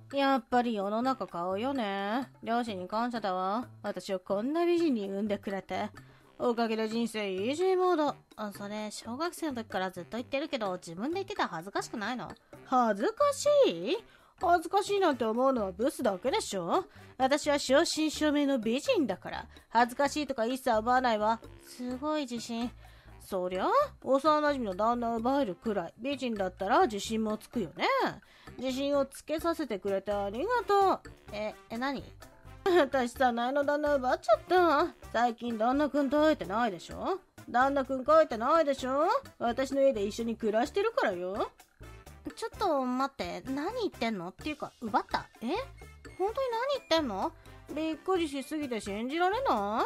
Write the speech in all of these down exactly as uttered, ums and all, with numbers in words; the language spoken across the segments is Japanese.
やっぱり世の中買うよね。両親に感謝だわ。私をこんな美人に産んでくれて。おかげで人生イージーモード。あ、それ、小学生の時からずっと言ってるけど、自分で言ってたら恥ずかしくないの？恥ずかしい？恥ずかしいなんて思うのはブスだけでしょ。私は正真正銘の美人だから、恥ずかしいとか一切思わないわ。すごい自信。そりゃ、幼馴染の旦那を奪えるくらい美人だったら自信もつくよね。自信をつけさせてくれてありがとう。え、え、何？私さ、前の旦那奪っちゃった。最近旦那くんと会えてないでしょ。旦那くん帰ってないでしょ。私の家で一緒に暮らしてるからよ。ちょっと待って、何言ってんの？っていうか、奪った？え？本当に何言ってんの？びっくりしすぎて信じられない？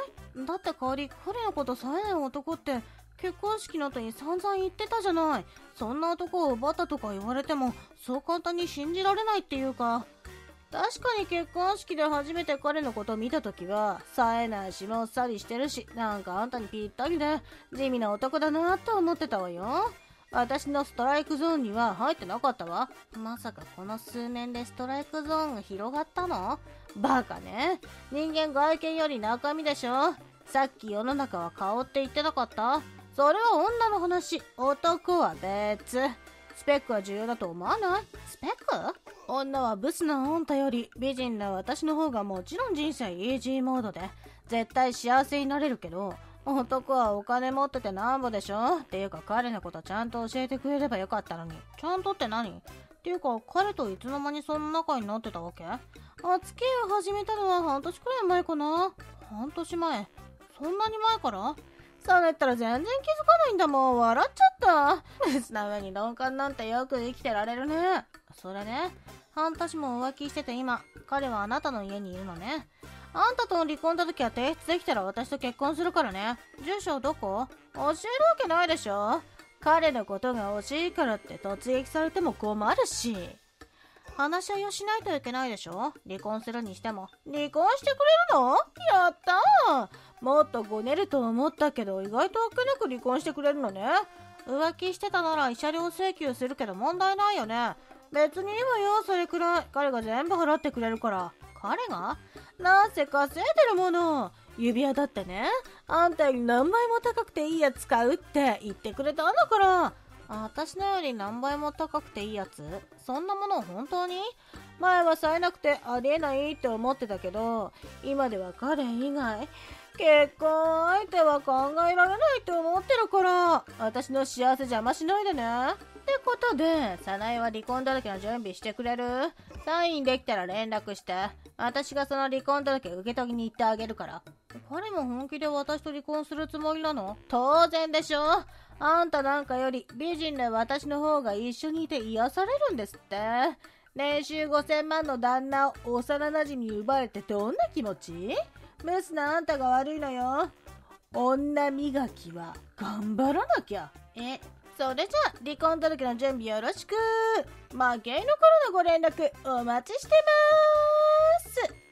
だって代わり、彼のことさえない男って結婚式の後に散々言ってたじゃない。そんな男を奪ったとか言われてもそう簡単に信じられないっていうか。確かに結婚式で初めて彼のことを見たときは冴えないしもっさりしてるし、なんかあんたにぴったりで地味な男だなって思ってたわよ。私のストライクゾーンには入ってなかったわ。まさかこの数年でストライクゾーンが広がったの？バカね。人間外見より中身でしょ。さっき世の中は顔って言ってなかった？それは女の話。男は別。スペックは重要だと思わない？スペック？女はブスなあんたより美人な私の方がもちろん人生イージーモードで絶対幸せになれるけど、男はお金持っててなんぼでしょ。っていうか彼のことちゃんと教えてくれればよかったのに。ちゃんとって何？っていうか彼といつの間にそんな仲になってたわけ？お付き合いを始めたのは半年くらい前かな。半年前？そんなに前から？そうなったら全然気づかないんだもん。笑っちゃった。ブスな上に鈍感なんてよく生きてられるね。それね、半年も浮気してて今、彼はあなたの家にいるのね。あんたと離婚した時は提出できたら私と結婚するからね。住所どこ？教えるわけないでしょ。彼のことが欲しいからって突撃されても困るし。話し合いをしないといけないでしょ。離婚するにしても。離婚してくれるの？やったー。もっとごねると思ったけど意外とあっけなく離婚してくれるのね。浮気してたなら慰謝料請求するけど問題ないよね。別にいいわよ、それくらい。彼が全部払ってくれるから。彼が？なんせ稼いでるもの。指輪だってね、あんたより何倍も高くていいやつ買うって言ってくれたんだから。私のより何倍も高くていいやつ？そんなもの本当に？前は冴えなくてありえないって思ってたけど、今では彼以外結婚相手は考えられないって思ってるから、私の幸せ邪魔しないでね。ってことで、早苗は離婚届の準備してくれる？サインできたら連絡して。私がその離婚届受け取りに行ってあげるから。彼も本気で私と離婚するつもりなの？当然でしょ。あんたなんかより美人で私の方が一緒にいて癒されるんですって。年収ごせんまんの旦那を幼馴染に奪われてどんな気持ち？ブスなあんたが悪いのよ。女磨きは頑張らなきゃ。え、それじゃあ離婚届の準備よろしく。まけいの頃のご連絡お待ちしてまーす。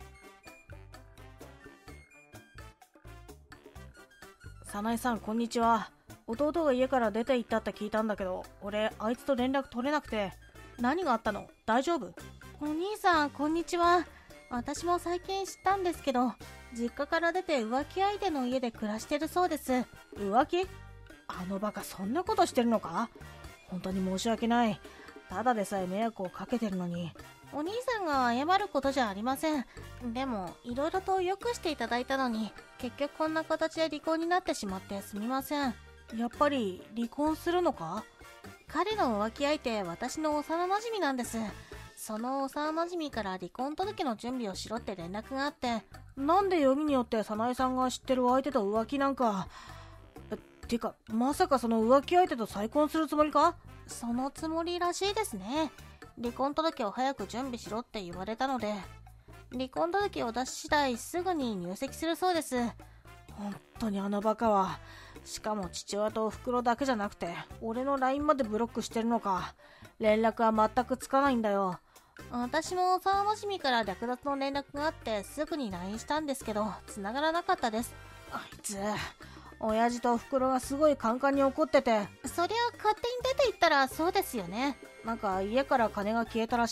早苗さん、こんにちは。弟が家から出て行ったって聞いたんだけど、俺あいつと連絡取れなくて。何があったの？大丈夫？お兄さん、こんにちは。私も最近知ったんですけど、実家から出て浮気相手の家で暮らしてるそうです。浮気？あのバカそんなことしてるのか？本当に申し訳ない。ただでさえ迷惑をかけてるのに。お兄さんが謝ることじゃありません。でもいろいろと良くしていただいたのに、結局こんな形で離婚になってしまってすみません。やっぱり離婚するのか？彼の浮気相手、私の幼馴染なんです。その幼馴染から離婚届の準備をしろって連絡があって。なんでよりによって早苗さんが知ってる相手と浮気なんか。てか、まさかその浮気相手と再婚するつもりか？そのつもりらしいですね。離婚届を早く準備しろって言われたので、離婚届を出し次第すぐに入籍するそうです。本当にあのバカは。しかも父親とお袋だけじゃなくて俺の ライン までブロックしてるのか。連絡は全くつかないんだよ。私も幼馴染から略奪の連絡があってすぐに ライン したんですけど繋がらなかったです。あいつ、親父とお袋がすごいカンカンに怒ってて。そりゃ勝手に出て行ったらそうですよね。なんか家から金が消えたらしい。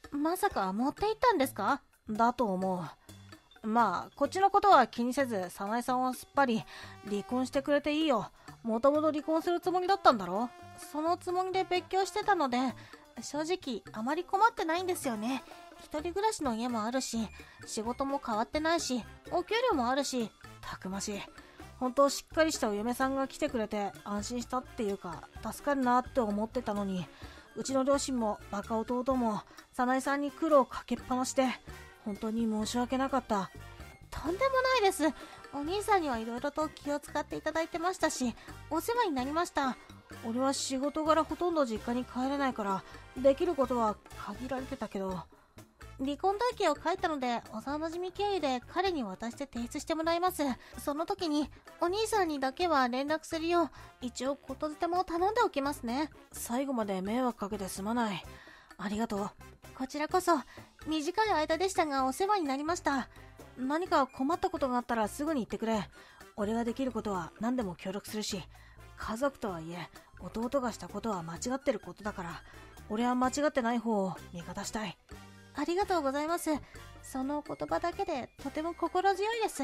まさか持って行ったんですか？だと思う。まあ、こっちのことは気にせず、早苗さんはすっぱり離婚してくれていいよ。もともと離婚するつもりだったんだろ？そのつもりで別居してたので、正直あまり困ってないんですよね。一人暮らしの家もあるし、仕事も変わってないし、お給料もあるし、たくましい。本当しっかりしたお嫁さんが来てくれて安心したっていうか、助かるなって思ってたのに、うちの両親もバカ弟も早苗さんに苦労かけっぱなしで、本当に申し訳なかった。とんでもないです。お兄さんにはいろいろと気を使っていただいてましたし、お世話になりました。俺は仕事柄ほとんど実家に帰れないから、できることは限られてたけど、離婚届を書いたので、幼馴染経由で彼に渡して提出してもらいます。その時に、お兄さんにだけは連絡するよう、一応言づても頼んでおきますね。最後まで迷惑かけてすまない。ありがとう。こちらこそ、短い間でしたがお世話になりました。何か困ったことがあったらすぐに言ってくれ。俺ができることは何でも協力するし、家族とはいえ、弟がしたことは間違ってることだから、俺は間違ってない方を味方したい。ありがとうございます。その言葉だけでとても心強いです。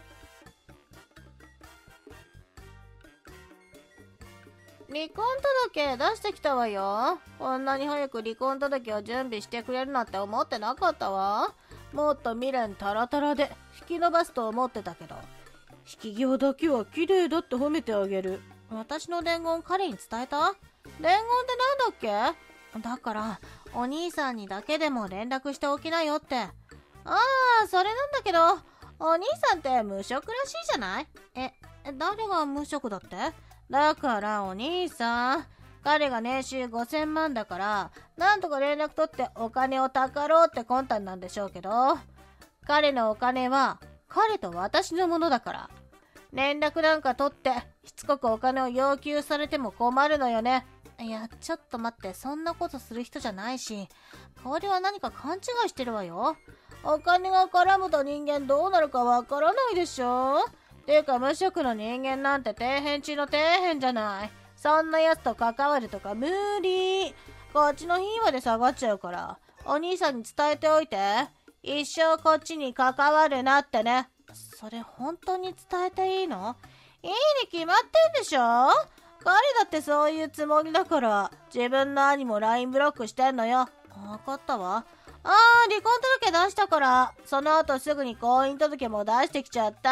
離婚届出してきたわよ。こんなに早く離婚届を準備してくれるなんて思ってなかったわ。もっと未練タラタラで引き伸ばすと思ってたけど、引き際だけは綺麗だって褒めてあげる。私の伝言彼に伝えた？伝言ってなんだっけ？だからお兄さんにだけでも連絡しておきなよって。ああ、それなんだけど、お兄さんって無職らしいじゃない？え、誰が無職だって？だからお兄さん、彼が年収ごせんまんだから、なんとか連絡取ってお金をたかろうって魂胆なんでしょうけど、彼のお金は彼と私のものだから、連絡なんか取ってしつこくお金を要求されても困るのよね。いや、ちょっと待って、そんなことする人じゃないし、香りは何か勘違いしてるわよ。お金が絡むと人間どうなるかわからないでしょ。ていうか無職の人間なんて底辺中の底辺じゃない。そんなやつと関わるとか無理。こっちの品位で下がっちゃうから、お兄さんに伝えておいて。一生こっちに関わるなってね。それ本当に伝えていいの？いいに決まってんでしょ？彼だってそういうつもりだから、自分の兄も ライン ブロックしてんのよ。わかったわ。あー、離婚届出したから、その後すぐに婚姻届も出してきちゃった。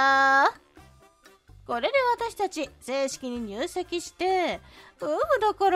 これで私たち正式に入籍して、うむだから、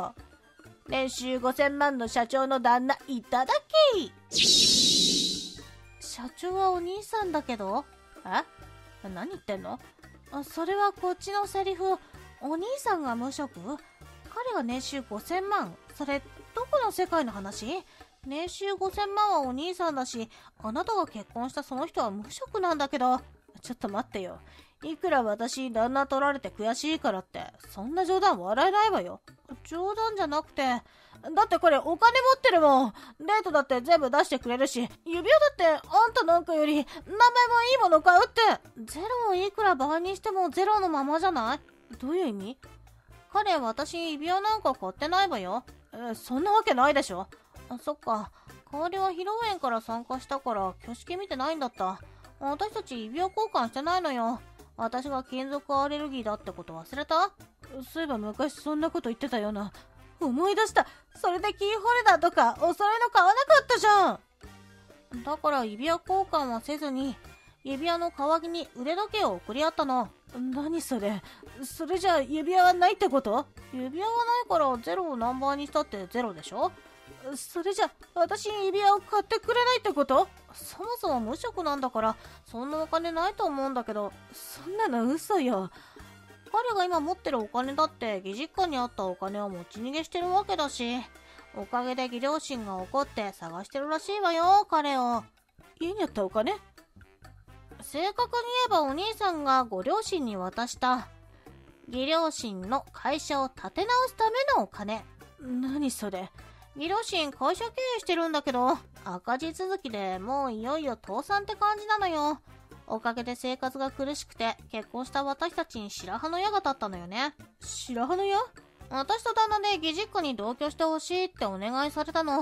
年収ごせんまんの社長の旦那いただき。社長はお兄さんだけど？え？何言ってんの？あ、それはこっちのセリフ。お兄さんが無職？彼が年収ごせんまん。それどこの世界の話？年収ごせんまんはお兄さんだし、あなたが結婚したその人は無職なんだけど。ちょっと待ってよ。いくら私旦那取られて悔しいからってそんな冗談笑えないわよ。冗談じゃなくて、だってこれお金持ってるもん。デートだって全部出してくれるし、指輪だってあんたなんかより名前もいいもの買うって。ゼロをいくら倍にしてもゼロのままじゃない？どういう意味？彼私指輪なんか買ってないわよ。え、そんなわけないでしょ。あ、そっか。代わりは披露宴から参加したから挙式見てないんだった。私たち指輪交換してないのよ。私が金属アレルギーだってこと忘れた？そういえば昔そんなこと言ってたような。思い出した。それでキーホルダーとかお揃いの買わなかったじゃん。だから指輪交換はせずに、指輪の代わりに腕時計を送り合ったの。何それ？それじゃあ指輪はないってこと？指輪がないからゼロを何倍にしたってゼロでしょ？それじゃ私に指輪を買ってくれないってこと？そもそも無職なんだからそんなお金ないと思うんだけど。そんなの嘘よ。彼が今持ってるお金だって義実家にあったお金を持ち逃げしてるわけだし、おかげで義両親が怒って探してるらしいわよ、彼を。家にあったお金？正確に言えばお兄さんがご両親に渡した義両親の会社を立て直すためのお金。何それ？義両親会社経営してるんだけど赤字続きでもういよいよ倒産って感じなのよ。おかげで生活が苦しくて結婚した私たちに白羽の矢が立ったのよね。白羽の矢？私と旦那で義実家に同居してほしいってお願いされたの。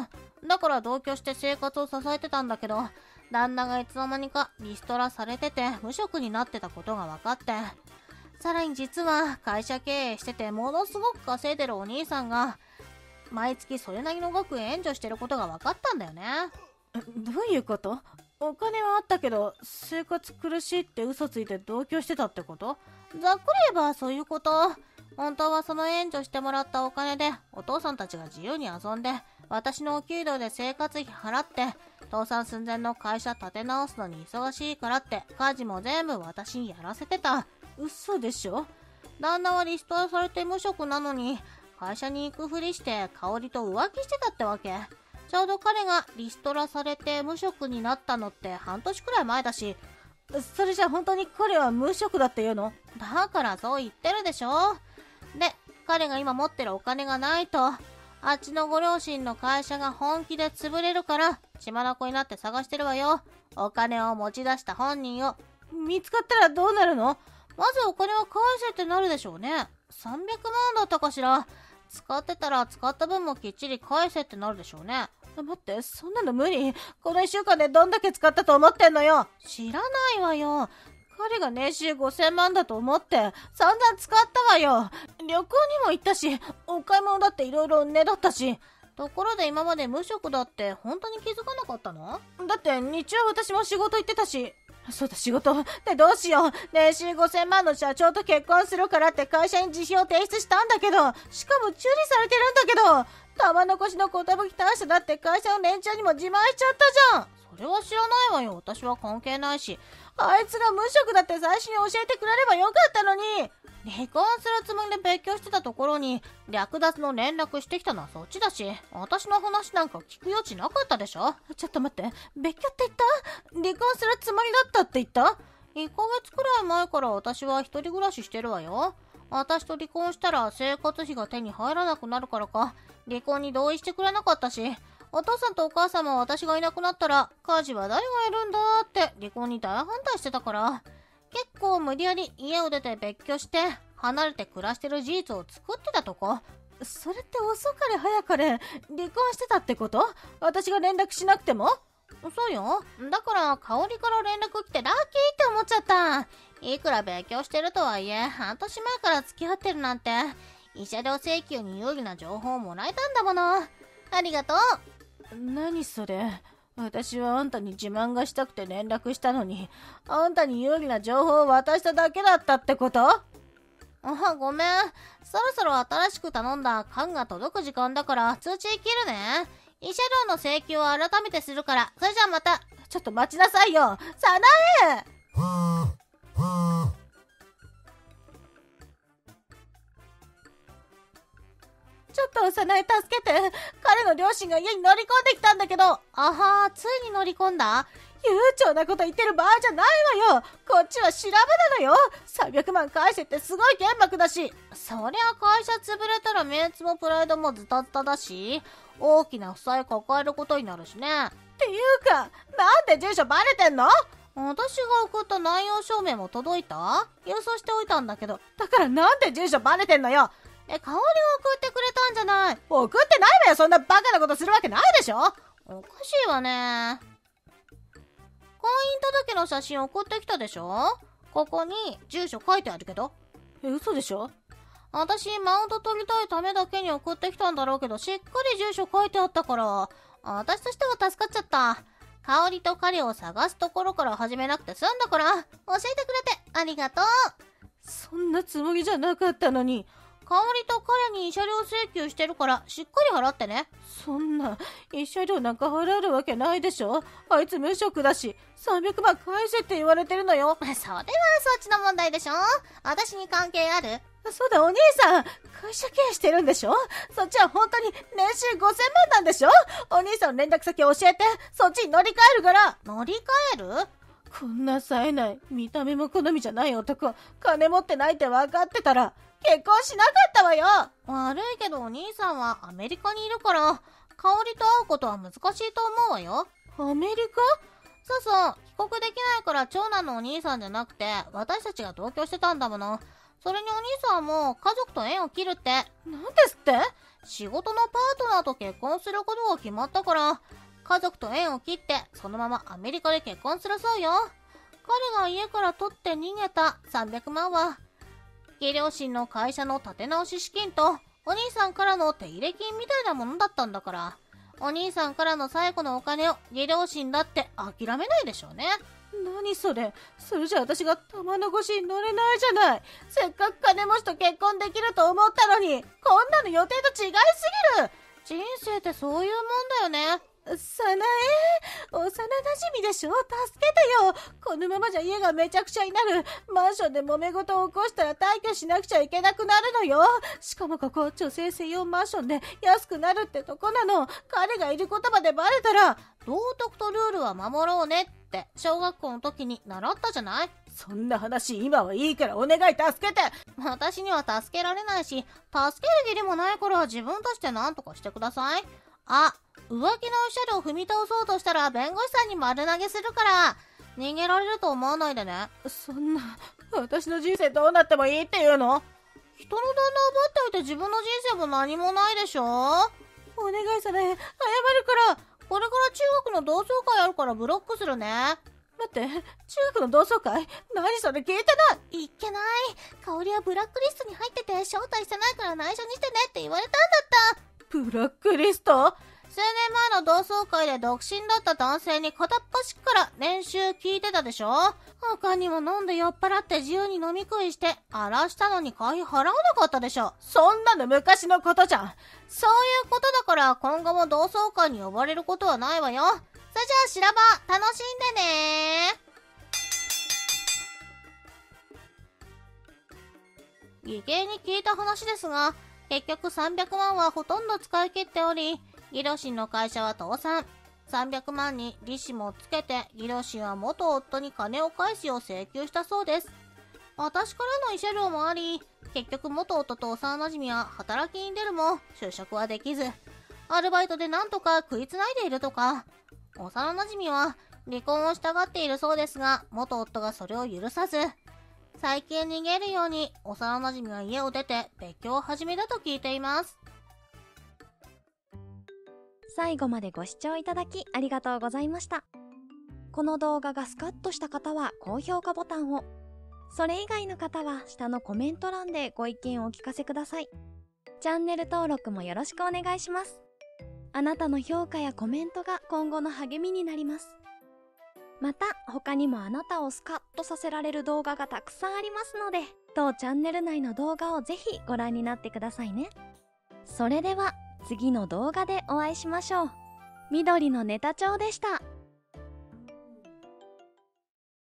だから同居して生活を支えてたんだけど、旦那がいつの間にかリストラされてて無職になってたことが分かって、さらに実は会社経営しててものすごく稼いでるお兄さんが毎月それなりの額援助してることが分かったんだよね。どういうこと？お金はあったけど生活苦しいって嘘ついて同居してたってこと？ざっくり言えばそういうこと。本当はその援助してもらったお金でお父さんたちが自由に遊んで、私のお給料で生活費払って、倒産寸前の会社立て直すのに忙しいからって家事も全部私にやらせてた。嘘でしょ？旦那はリストラされて無職なのに会社に行くふりして香織と浮気してたってわけ。ちょうど彼がリストラされて無職になったのって半年くらい前だし。それじゃ本当に彼は無職だって言うの？だからそう言ってるでしょ。で、彼が今持ってるお金がないと、あっちのご両親の会社が本気で潰れるから血眼になって探してるわよ。お金を持ち出した本人を。見つかったらどうなるの？まずお金は返せってなるでしょうね。さんびゃくまんだったかしら。使ってたら使った分もきっちり返せってなるでしょうね。待って、そんなの無理。このいっしゅうかんでどんだけ使ったと思ってんのよ。知らないわよ。彼が年収ごせんまんだと思って散々使ったわよ。旅行にも行ったし、お買い物だっていろいろねだったし。ところで今まで無職だって本当に気づかなかったの？だって日中は私も仕事行ってたし。そうだ、仕事でどうしよう。年収ごせんまんの社長と結婚するからって会社に辞表を提出したんだけど、しかも受理されてるんだけど、玉残しの寿大社だって会社の連中にも自慢しちゃったじゃん。それは知らないわよ。私は関係ないし。あいつが無職だって最初に教えてくれればよかったのに。離婚するつもりで別居してたところに略奪の連絡してきたのはそっちだし、私の話なんか聞く余地なかったでしょ。ちょっと待って、別居って言った？離婚するつもりだったって言った？いっかげつくらい前から私は一人暮らししてるわよ。私と離婚したら生活費が手に入らなくなるからか、離婚に同意してくれなかったし、お父さんとお母さんも私がいなくなったら家事は誰がやるんだって離婚に大反対してたから、結構無理やり家を出て別居して離れて暮らしてる事実を作ってたとこ。それって遅かれ早かれ離婚してたってこと？私が連絡しなくても？そうよ。だから香織から連絡来てラッキーって思っちゃった。いくら別居してるとはいえ半年前から付き合ってるなんて、慰謝料請求に有利な情報をもらえたんだもの。ありがとう。何それ？私はあんたに自慢がしたくて連絡したのに、あんたに有利な情報を渡しただけだったってこと？あ、ごめん。そろそろ新しく頼んだ缶が届く時間だから通知切るね。慰謝料の請求を改めてするから、それじゃあまた。ちょっと待ちなさいよ。さなえ！ちょっと早苗助けて。彼の両親が家に乗り込んできたんだけど。あはー、ついに乗り込んだ？悠長なこと言ってる場合じゃないわよ。こっちは調べなのよ。さんびゃくまん返せってすごい原爆だし。そりゃ会社潰れたらメンツもプライドもズタズタだし、大きな負債抱えることになるしね。っていうか、なんで住所バレてんの？私が送った内容証明も届いた？郵送しておいたんだけど。だからなんで住所バレてんのよ。え、香りを送ってくれたんじゃない？送ってないわよ。そんなバカなことするわけないでしょ。おかしいわね。婚姻届の写真送ってきたでしょ。ここに住所書いてあるけど。え、嘘でしょ。私マウント取りたいためだけに送ってきたんだろうけど、しっかり住所書いてあったから、私としては助かっちゃった。香りと彼を探すところから始めなくて済んだから、教えてくれてありがとう。そんなつもりじゃなかったのに。香りと彼に慰謝料請求してるからしっかり払ってね。そんな慰謝料なんか払えるわけないでしょ。あいつ無職だしさんびゃくまん返せって言われてるのよ。それはそっちの問題でしょ。私に関係ある？そうだ、お兄さん会社経営してるんでしょ。そっちは本当に年収ごせんまんなんでしょ。お兄さんの連絡先教えて。そっちに乗り換えるから。乗り換える？こんな冴えない見た目も好みじゃない男、金持ってないって分かってたら結婚しなかったわよ。悪いけどお兄さんはアメリカにいるから香りと会うことは難しいと思うわよ。アメリカ？そうそう、帰国できないから長男のお兄さんじゃなくて私たちが同居してたんだもの。 それにお兄さんも家族と縁を切るって。なんですって？仕事のパートナーと結婚することが決まったから、家族と縁を切ってそのままアメリカで結婚するそうよ。彼が家から取って逃げたさんびゃくまんは、義両親の会社の立て直し資金とお兄さんからの手入れ金みたいなものだったんだから、お兄さんからの最後のお金を義両親だって諦めないでしょうね。何それ。それじゃ私が玉の腰に乗れないじゃない。せっかく金持ちと結婚できると思ったのに、こんなの予定と違いすぎる。人生ってそういうもんだよね。さなえ、幼馴染でしょ。助けてよ。このままじゃ家がめちゃくちゃになる。マンションで揉め事を起こしたら退去しなくちゃいけなくなるのよ。しかもここ女性専用マンションで安くなるってとこなの。彼がいることまでバレたら、道徳とルールは守ろうねって小学校の時に習ったじゃない。そんな話今はいいからお願い助けて。私には助けられないし、助ける義理もないから自分として何とかしてください。あ、浮気のおっしゃるを踏み倒そうとしたら弁護士さんに丸投げするから逃げられると思わないでね。そんな、私の人生どうなってもいいっていうの？人の旦那を奪っておいて自分の人生も何もないでしょ。お願いさね、謝るから。これから中学の同窓会あるからブロックするね。待って、中学の同窓会？何それ、聞いてない。いけない。香りはブラックリストに入ってて招待してないから内緒にしてねって言われたんだった。ブラックリスト？数年前の同窓会で独身だった男性に片っ端から年収聞いてたでしょ。他にも飲んで酔っ払って自由に飲み食いして荒らしたのに会費払わなかったでしょ。そんなの昔のことじゃん。そういうことだから今後も同窓会に呼ばれることはないわよ。それじゃあ修羅場楽しんでね。義兄に聞いた話ですが、結局さんびゃくまんはほとんど使い切っており、義両親の会社は倒産。さんびゃくまんに利子もつけて、義両親は元夫に金を返すよう請求したそうです。私からの慰謝料もあり、結局元夫と幼馴染は働きに出るも就職はできず、アルバイトでなんとか食いつないでいるとか。幼馴染は離婚をしたがっているそうですが、元夫がそれを許さず、最近逃げるように幼馴染は家を出て別居を始めたと聞いています。 最後までご視聴いただきありがとうございました。この動画がスカッとした方は高評価ボタンを、それ以外の方は下のコメント欄でご意見をお聞かせください。チャンネル登録もよろしくお願いします。あなたの評価やコメントが今後の励みになります。また他にもあなたをスカッとさせられる動画がたくさんありますので、当チャンネル内の動画をぜひご覧になってくださいね。それでは次の動画でお会いしましょう。緑のネタ帳でした。